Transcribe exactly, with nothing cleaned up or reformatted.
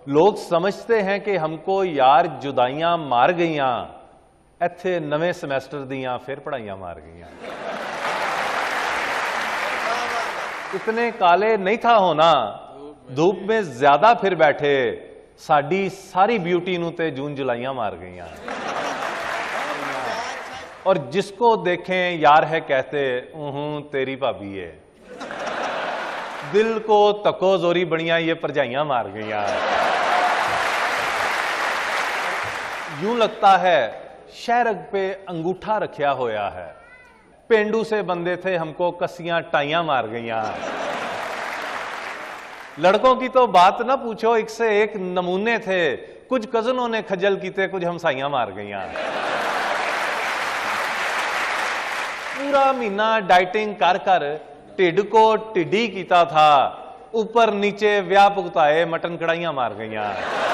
लोग समझते हैं कि हमको यार जुदाइयां मार गईयां, इत्थे नवे समैस्टर दियां फिर पढ़ाइयां मार गईयां। इतने काले नहीं था होना, धूप में ज्यादा फिर बैठे, साड़ी सारी ब्यूटी नू ते जून जुलाइयां मार गईयां। और जिसको देखें यार है कहते ऊहूं तेरी भाभी है, दिल को तको जोरी बनिया ये परजाइयां मार गईयां। यूं लगता है शहरग पे अंगूठा रखा होया है, पेंडू से बंदे थे हमको कसियां टाइयां मार गईयां। लड़कों की तो बात ना पूछो, एक से एक नमूने थे, कुछ कजनों ने खजल कीते, कुछ हमसाइयां मार गईयां। पूरा महीना डाइटिंग कर कर ढिड को ढिडी कीता था, ऊपर नीचे व्याह भुगताए मटन कढ़ाइयां मार गईयां।